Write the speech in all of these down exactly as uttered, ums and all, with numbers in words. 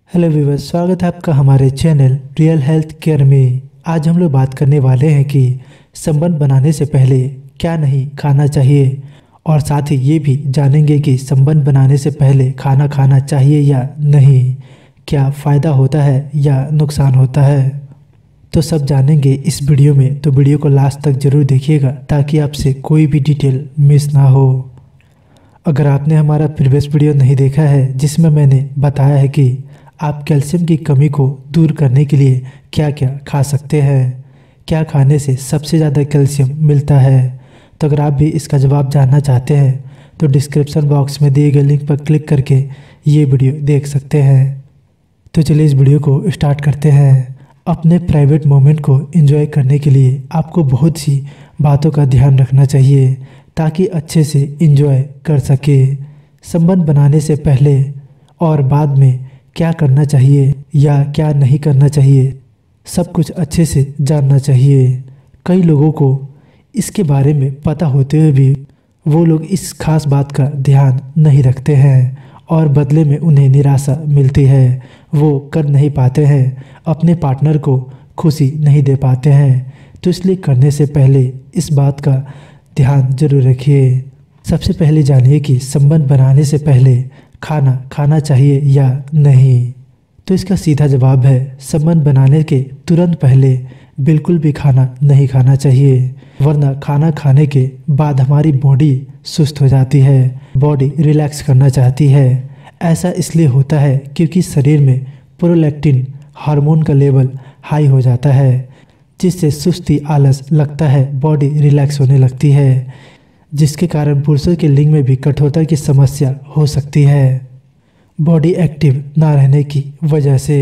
Hello viewers, स्वागत है आपका हमारे चैनल रियल हेल्थ केयर में। आज हम लोग बात करने वाले हैं कि संबंध बनाने से पहले क्या नहीं खाना चाहिए, और साथ ही ये भी जानेंगे कि संबंध बनाने से पहले खाना खाना चाहिए या नहीं, क्या फ़ायदा होता है या नुकसान होता है। तो सब जानेंगे इस वीडियो में, तो वीडियो को लास्ट तक ज़रूर देखिएगा ताकि आपसे कोई भी डिटेल मिस ना हो। अगर आपने हमारा प्रीवियस वीडियो नहीं देखा है जिसमें मैंने बताया है कि आप कैल्शियम की कमी को दूर करने के लिए क्या क्या खा सकते हैं, क्या खाने से सबसे ज़्यादा कैल्शियम मिलता है, तो अगर आप भी इसका जवाब जानना चाहते हैं तो डिस्क्रिप्शन बॉक्स में दिए गए लिंक पर क्लिक करके ये वीडियो देख सकते हैं। तो चलिए इस वीडियो को स्टार्ट करते हैं। अपने प्राइवेट मोमेंट को एंजॉय करने के लिए आपको बहुत सी बातों का ध्यान रखना चाहिए ताकि अच्छे से एंजॉय कर सके। संबंध बनाने से पहले और बाद में क्या करना चाहिए या क्या नहीं करना चाहिए, सब कुछ अच्छे से जानना चाहिए। कई लोगों को इसके बारे में पता होते हुए भी वो लोग इस खास बात का ध्यान नहीं रखते हैं और बदले में उन्हें निराशा मिलती है। वो कर नहीं पाते हैं, अपने पार्टनर को खुशी नहीं दे पाते हैं। तो इसलिए करने से पहले इस बात का ध्यान जरूर रखिए। सबसे पहले जानिए कि संबंध बनाने से पहले खाना खाना चाहिए या नहीं। तो इसका सीधा जवाब है, संबंध बनाने के तुरंत पहले बिल्कुल भी खाना नहीं खाना चाहिए, वरना खाना खाने के बाद हमारी बॉडी सुस्त हो जाती है, बॉडी रिलैक्स करना चाहती है। ऐसा इसलिए होता है क्योंकि शरीर में प्रोलैक्टिन हार्मोन का लेवल हाई हो जाता है, जिससे सुस्ती आलस लगता है, बॉडी रिलैक्स होने लगती है, जिसके कारण पुरुषों के लिंग में भी कठोरता की समस्या हो सकती है, बॉडी एक्टिव ना रहने की वजह से।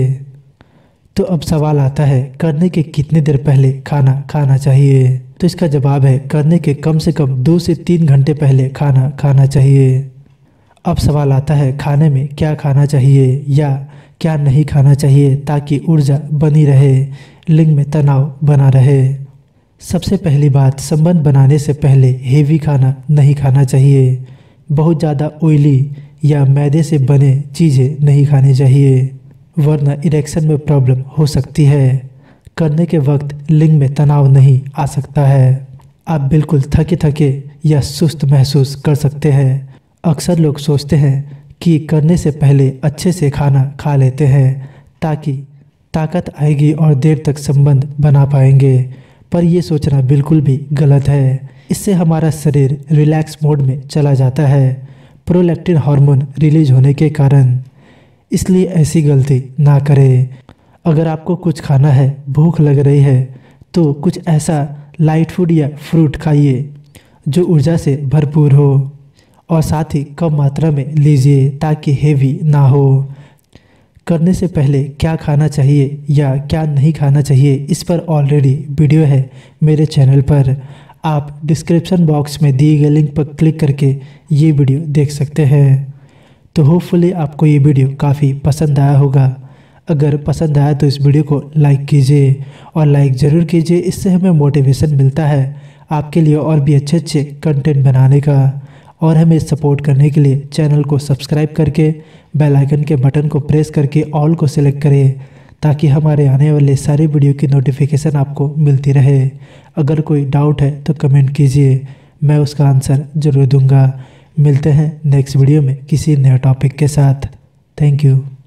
तो अब सवाल आता है, करने के कितने देर पहले खाना खाना चाहिए। तो इसका जवाब है, करने के कम से कम दो से तीन घंटे पहले खाना खाना चाहिए। अब सवाल आता है, खाने में क्या खाना चाहिए या क्या नहीं खाना चाहिए ताकि ऊर्जा बनी रहे, लिंग में तनाव बना रहे। सबसे पहली बात, संबंध बनाने से पहले हेवी खाना नहीं खाना चाहिए। बहुत ज़्यादा ऑयली या मैदे से बने चीज़ें नहीं खानी चाहिए, वरना इरेक्शन में प्रॉब्लम हो सकती है। करने के वक्त लिंग में तनाव नहीं आ सकता है, आप बिल्कुल थके थके या सुस्त महसूस कर सकते हैं। अक्सर लोग सोचते हैं कि करने से पहले अच्छे से खाना खा लेते हैं ताकि ताकत आएगी और देर तक संबंध बना पाएंगे, पर यह सोचना बिल्कुल भी गलत है। इससे हमारा शरीर रिलैक्स मोड में चला जाता है, प्रोलैक्टिन हार्मोन रिलीज होने के कारण। इसलिए ऐसी गलती ना करें। अगर आपको कुछ खाना है, भूख लग रही है, तो कुछ ऐसा लाइट फूड या फ्रूट खाइए जो ऊर्जा से भरपूर हो, और साथ ही कम मात्रा में लीजिए ताकि हेवी ना हो। करने से पहले क्या खाना चाहिए या क्या नहीं खाना चाहिए, इस पर ऑलरेडी वीडियो है मेरे चैनल पर, आप डिस्क्रिप्शन बॉक्स में दिए गए लिंक पर क्लिक करके ये वीडियो देख सकते हैं। तो होपफुली आपको ये वीडियो काफ़ी पसंद आया होगा। अगर पसंद आया तो इस वीडियो को लाइक कीजिए और लाइक ज़रूर कीजिए, इससे हमें मोटिवेशन मिलता है आपके लिए और भी अच्छे अच्छे कंटेंट बनाने का। और हमें सपोर्ट करने के लिए चैनल को सब्सक्राइब करके बेल आइकन के बटन को प्रेस करके ऑल को सिलेक्ट करें ताकि हमारे आने वाले सारे वीडियो की नोटिफिकेशन आपको मिलती रहे। अगर कोई डाउट है तो कमेंट कीजिए, मैं उसका आंसर ज़रूर दूंगा। मिलते हैं नेक्स्ट वीडियो में किसी नए टॉपिक के साथ। Thank you.